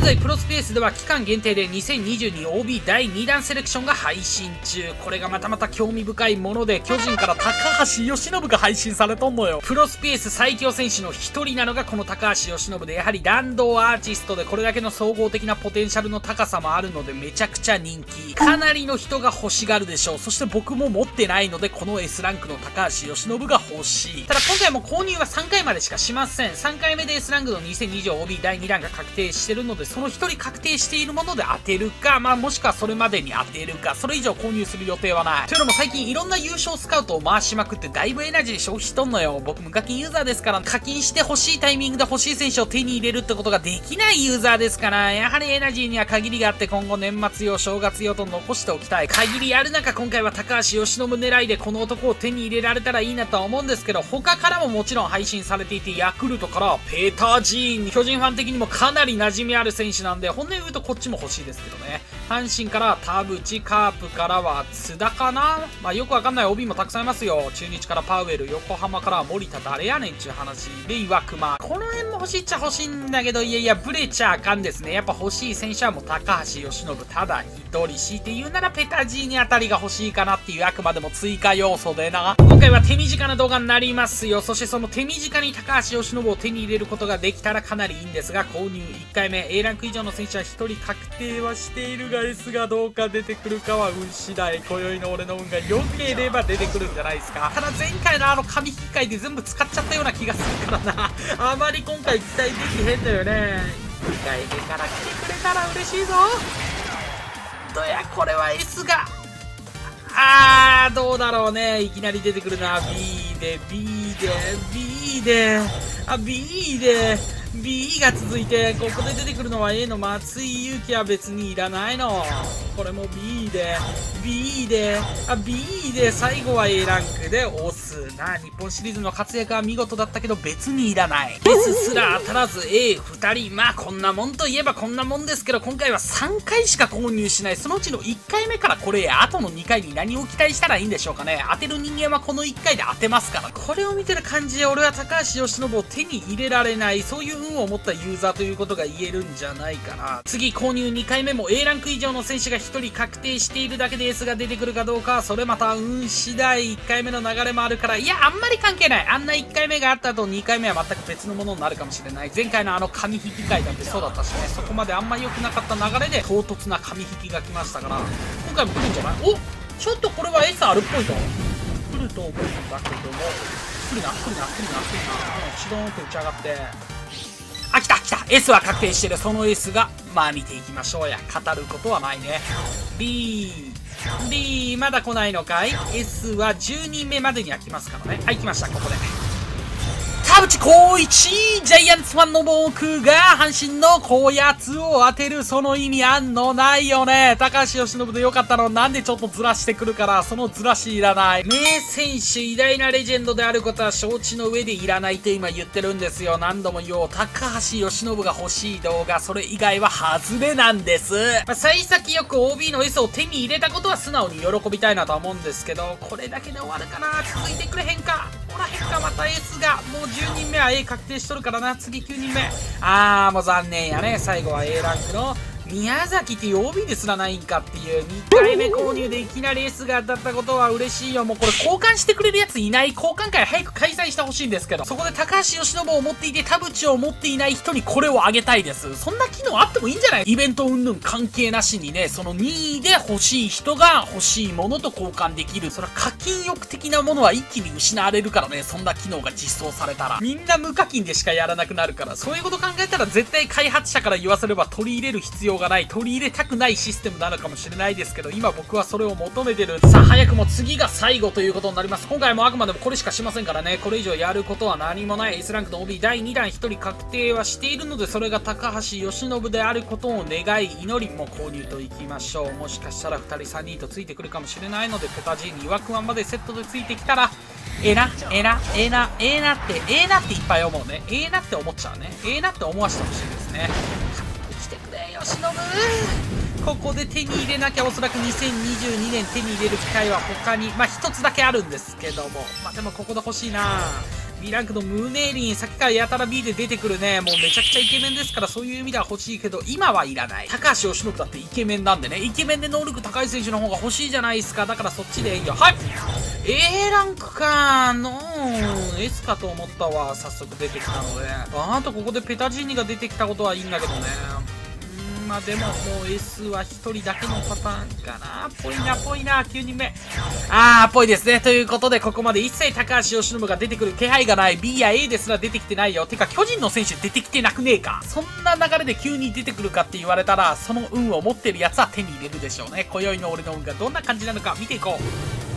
現在プロスペースでは期間限定で 2022OB 第2弾セレクションが配信中。これがまたまた興味深いもので、巨人から高橋由伸が配信されとんのよ。プロスペース最強選手の一人なのがこの高橋由伸で、やはり弾道アーティストでこれだけの総合的なポテンシャルの高さもあるのでめちゃくちゃ人気。かなりの人が欲しがるでしょう。そして僕も持ってないので、この S ランクの高橋由伸が欲しい。ただ今回も購入は3回までしかしません。3回目で S ランクの 2020OB 第2弾が確定してるので、その1人確定しているもので当てるか、もしくはそれまでに当てるか、それ以上購入する予定はない。というのも最近いろんな優勝スカウトを回しまくってだいぶエナジー消費しとんのよ。僕無課金ユーザーですから、課金して欲しいタイミングで欲しい選手を手に入れるってことができないユーザーですから、やはりエナジーには限りがあって、今後年末用正月用と残しておきたい。限りある中、今回は高橋由伸狙いでこの男を手に入れられたらいいなとは思うんですけど、他からももちろん配信されていて、ヤクルトからペーター・ジーン、巨人ファン的にもかなり馴染みある選手なんで、本音を言うとこっちも欲しいですけどね。阪神から田淵、カープからは津田かな。よくわかんない OB もたくさんいますよ。中日からパウエル、横浜からは森田、誰やねんちゅう話で岩隈。この辺も欲しいっちゃ欲しいんだけど、いやブレちゃあかんですね。やっぱ欲しい選手はもう高橋由伸ただ一人。強いて言うならペタジーニあたりが欲しいかなっていう、あくまでも追加要素でな。今回は手短な動画になりますよ。そしてその手短に高橋由伸を手に入れることができたらかなりいいんですが、購入1回目 A ランク以上の選手は1人確定はしているが、 S がどうか出てくるかは運次第。今宵の俺の運が良ければ出てくるんじゃないですか。ただ前回の紙引き会で全部使っちゃったような気がするからな。あまり今回期待できへんだよね。1回目から来てくれたら嬉しいぞ。どやこれは S がどうだろうね。いきなり出てくるな。B で B が続いて、ここで出てくるのは A の松井裕樹は別にいらないの。これも B で最後は A ランクで押すな。日本シリーズの活躍は見事だったけど別にいらない。S すら当たらず A2 人。こんなもんといえばこんなもんですけど、今回は3回しか購入しない。そのうちの1回目からこれや、あとの2回に何を期待したらいいんでしょうかね。当てる人間はこの1回で当てますから。これを見てる感じで俺は高橋由伸を手に入れられない、そういう運を持ったユーザーということが言えるんじゃないかな。次購入2回目も A ランク以上の選手が1人確定しているだけで S が出てくるかどうか、それまた運次第。1回目の流れもあるから、いやあんまり関係ない。あんな1回目があった後2回目は全く別のものになるかもしれない。前回の紙引き会だってそうだったしね。そこまであんま良くなかった流れで唐突な紙引きが来ましたから、今回も来るんじゃない？お、ちょっとこれは S あるっぽいぞ。来ると思うんだけども、来るなシドーンと打ち上がって、来た S は確定してる。その S が見ていきましょうや。語ることはないね。B まだ来ないのかい。 S は10人目までには来ますからね。来ました。ここで田淵光一、ジャイアンツファンの僕が阪神のこうやつを当てる、その意味あんの？ないよね。高橋由伸でよかったの。なんでちょっとずらしてくるから、そのずらしいらない。名選手、偉大なレジェンドであることは承知の上でいらないと今言ってるんですよ。何度も言おう。高橋由伸が欲しい動画、それ以外は外れなんです。幸先よく OB の S を手に入れたことは素直に喜びたいなとは思うんですけど、これだけで終わるかな。続いてくれへんか。おらへんか。また S がもう10人目は A 確定しとるからな。次9人目。もう残念やね。最後は A ランクの宮崎っていう OB ですらないんかっていう。2回目購入でいきなり S が当たったことは嬉しいよ。もうこれ交換してくれるやついない？交換会早く開催してほしいんですけど、そこで高橋由伸を持っていて田淵を持っていない人にこれをあげたいです。そんな機能あってもいいんじゃない？イベント云々関係なしにね、その2位で欲しい人が欲しいものと交換できる。それは課金欲的なものは一気に失われるからね。そんな機能が実装されたらみんな無課金でしかやらなくなるから、そういうこと考えたら絶対開発者から言わせれば取り入れる必要がない、取り入れたくないシステムなのかもしれないですけど、今僕はそれを求めてる。さあ早くも次が最後ということになります。今回もあくまでもこれしかしませんからね。これ以上やることは何もない。 S ランクの OB 第2弾1人確定はしているので、それが高橋由伸であることを願い祈り、も購入といきましょう。もしかしたら2人3人とついてくるかもしれないので、ペタジーニワクワンまでセットでついてきたらええなっていっぱい思うね。ええなって思っちゃうね。ええなって思わせてほしいですね。来てくれ由伸。ここで手に入れなきゃおそらく2022年手に入れる機会は他に一つだけあるんですけども、でもここで欲しいな。 B ランクのムネリン、さっきからやたら B で出てくるね、もうめちゃくちゃイケメンですから、そういう意味では欲しいけど、今はいらない。高橋由伸だってイケメンなんでね、イケメンで能力高い選手の方が欲しいじゃないですか。だからそっちでいいよ。はい、 A ランクかS かと思ったわ。早速出てきたので、あとここでペタジーニが出てきたことはいいんだけどね。まあでももう S は1人だけのパターンかな。ぽいな、9人目。ぽいですね。ということで、ここまで一切高橋由伸が出てくる気配がない。B や A ですら出てきてないよ。てか、巨人の選手出てきてなくねえか。そんな流れで急に出てくるかって言われたら、その運を持ってるやつは手に入れるでしょうね。今宵の俺の運がどんな感じなのか見ていこう。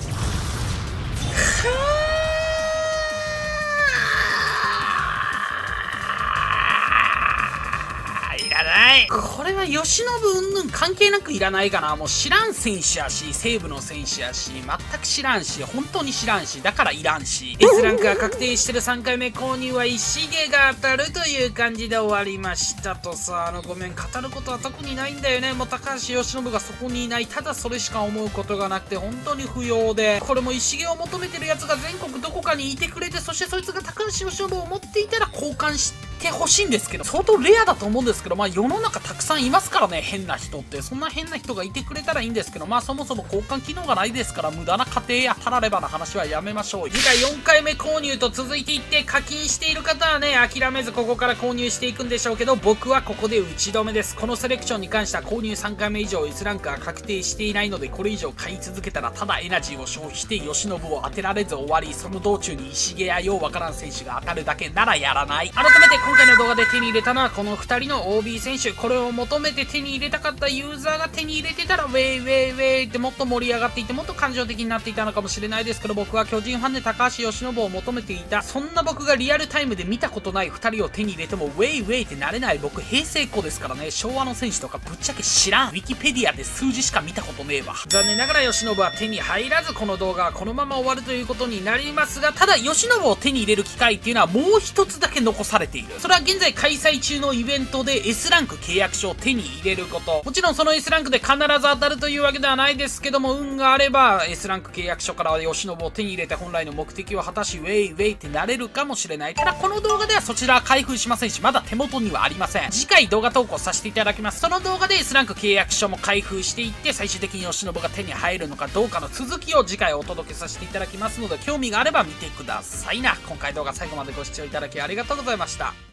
これは由伸うんぬん関係なくいらないかな。もう知らん選手やし、西武の選手やし、全く知らんし、本当に知らんし、だからいらんし。S ランクが確定してる3回目購入は石毛が当たるという感じで終わりましたとさ。ごめん、語ることは特にないんだよね。もう高橋由伸がそこにいない。ただそれしか思うことがなくて、本当に不要で。これも石毛を求めてるやつが全国どこかにいてくれて、そしてそいつが高橋由伸を持っていたら交換してほしいんですけど、相当レアだと思うんですけど、世の中たくさんいますからね、変な人って。そんな変な人がいてくれたらいいんですけど、そもそも交換機能がないですから、無駄な過程やたらればな話はやめましょう。次回4回目購入と続いていって、課金している方はね、諦めずここから購入していくんでしょうけど、僕はここで打ち止めです。このセレクションに関しては購入3回目以上 S ランクが確定していないので、これ以上買い続けたらただエナジーを消費して由伸を当てられず終わり、その道中に石毛やようわからん選手が当たるだけならやらない。改めて今回の動画で手に入れたのはこの2人の OB 選手。これを求めて手に入れたかったユーザーが手に入れてたらウェイウェイウェイってもっと盛り上がっていて、もっと感情的になっていたのかもしれないですけど、僕は巨人ファンで高橋由伸を求めていた。そんな僕がリアルタイムで見たことない2人を手に入れてもウェイウェイってなれない僕、平成っ子ですからね。昭和の選手とかぶっちゃけ知らん。ウィキペディアで数字しか見たことねえわ。残念ながら由伸は手に入らず、この動画はこのまま終わるということになりますが、ただ由伸を手に入れる機会っていうのはもう一つだけ残されている。それは現在開催中のイベントで S ランク契約書を手に入れること。もちろんその S ランクで必ず当たるというわけではないですけども、運があれば S ランク契約書から由伸を手に入れて本来の目的を果たし、ウェイウェイってなれるかもしれない。ただこの動画ではそちらは開封しませんし、まだ手元にはありません。次回動画投稿させていただきます。その動画で S ランク契約書も開封していって、最終的に由伸が手に入るのかどうかの続きを次回お届けさせていただきますので、興味があれば見てくださいな。今回動画最後までご視聴いただきありがとうございました。